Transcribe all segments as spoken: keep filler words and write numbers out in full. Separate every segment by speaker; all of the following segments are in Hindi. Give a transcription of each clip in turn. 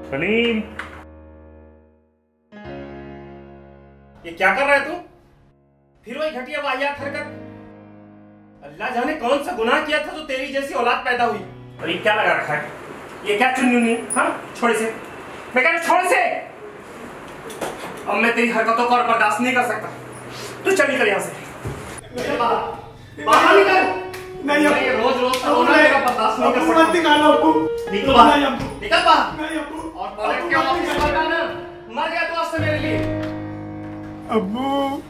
Speaker 1: सलीम,
Speaker 2: ये क्या कर रहा है तू? फिर वही घटिया वाहियात हरकत। अल्लाह जाने कौन सा गुनाह किया था तो तेरी जैसी औलाद पैदा हुई। और ये क्या लगा रखा है? ये क्या चुन्नी? हाँ, छोड़ से। मैं कह रहा छोड़ से। अब मैं तेरी हरकतों को और बर्दाश्त नहीं कर सकता। तू चल निकल यहाँ से। बाहर निकल। नहीं, ये रोज रोज का होना मेरा बर्दाश्त नहीं कर सकता। मत निकालो अब्बू। निकल बाहर। निकल बाहर। नहीं अब्बू। और कॉलेज के ऑफिस में जाना। मर गया तो आज से मेरे लिए। अब्बू।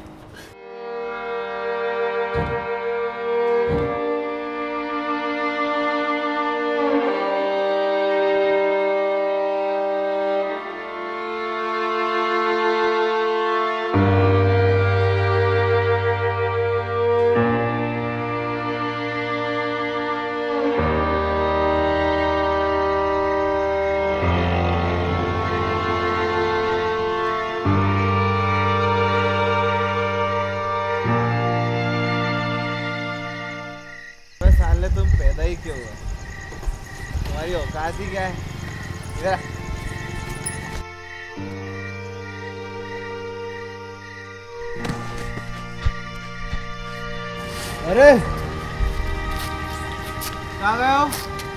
Speaker 3: तुम पैदा ही क्यों हुआ? तुम्हारी औकात ही क्या है? इधर अरे कहाँ गए हो?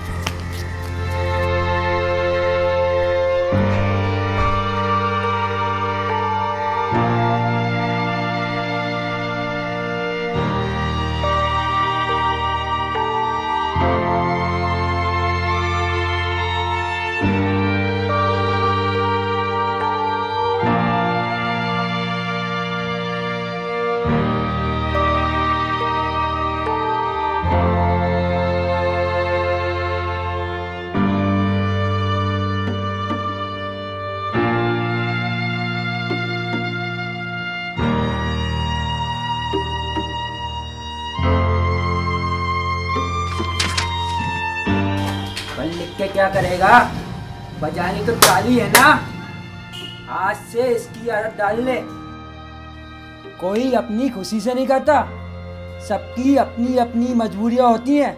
Speaker 4: लिख के क्या करेगा? बजानी तो ताली है ना। आज से इसकी आदत डाल ले। कोई अपनी खुशी से नहीं करता, सबकी अपनी अपनी मजबूरियां होती हैं।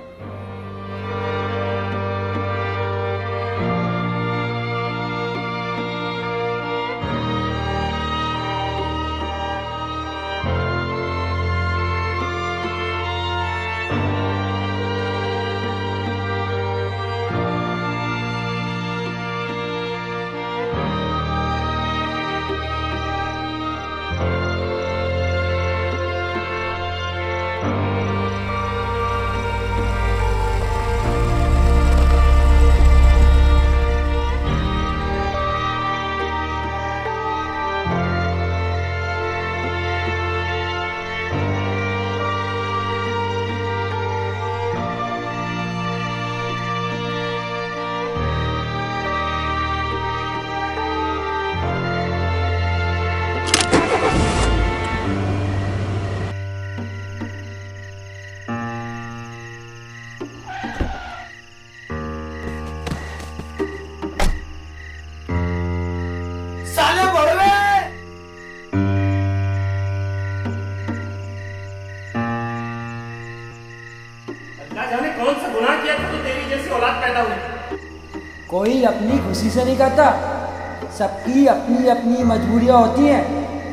Speaker 2: कौन सा गुनाह किया था तो तेरी जैसी औलाद पैदा हुई।
Speaker 4: कोई अपनी खुशी से नहीं करता, सबकी अपनी अपनी मजबूरियां होती हैं।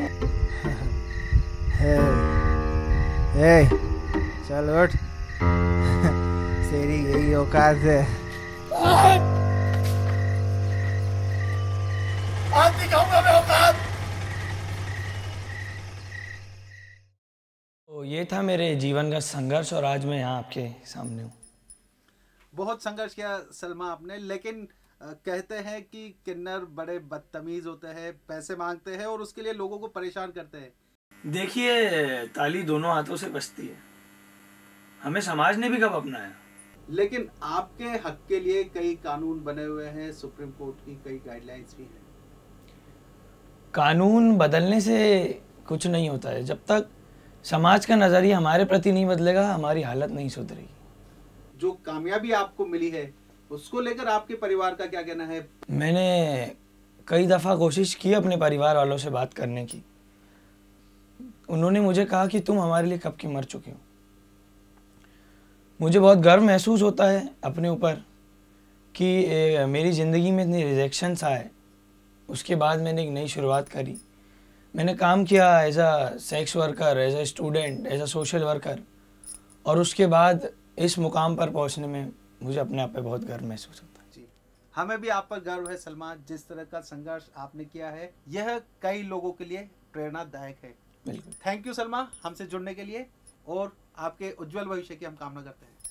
Speaker 3: हे, हे, चल उठ। तेरी यही औकात है।
Speaker 2: आज दिखाऊंगा मैं औकात।
Speaker 5: तो ये था मेरे जीवन का संघर्ष और आज मैं यहाँ आपके सामने हूँ।
Speaker 6: बहुत संघर्ष किया सलमा आपने, लेकिन कहते हैं कि किन्नर बड़े बदतमीज होते हैं, पैसे मांगते हैं और उसके लिए लोगों को परेशान करते हैं।
Speaker 5: देखिए, ताली दोनों हाथों से बजती है, हमें समाज ने भी कब अपनाया।
Speaker 6: लेकिन आपके हक के लिए कई कानून बने हुए हैं, सुप्रीम कोर्ट की कई गाइडलाइंस भी हैं।
Speaker 5: कानून बदलने से कुछ नहीं होता है, जब तक समाज का नजरिया हमारे प्रति नहीं बदलेगा हमारी हालत नहीं सुधरेगी।
Speaker 6: जो कामयाबी आपको मिली है उसको लेकर आपके परिवार का क्या कहना है?
Speaker 5: मैंने कई दफ़ा कोशिश की अपने परिवार वालों से बात करने की। उन्होंने मुझे कहा कि तुम हमारे लिए कब की मर चुके हो। मुझे बहुत गर्व महसूस होता है अपने ऊपर कि ए, मेरी ज़िंदगी में इतने रिजेक्शंस आए, उसके बाद मैंने एक नई शुरुआत करी। मैंने काम किया as a sex worker, as a student, as a social worker, और उसके बाद इस मुकाम पर पहुंचने में मुझे अपने आप पे बहुत गर्व महसूस होता है।
Speaker 6: जी, हमें भी आप पर गर्व है सलमा। जिस तरह का संघर्ष आपने किया है यह कई लोगों के लिए प्रेरणादायक है।
Speaker 5: बिल्कुल।
Speaker 6: थैंक यू सलमा, हमसे जुड़ने के लिए, और आपके उज्जवल भविष्य की हम कामना करते हैं।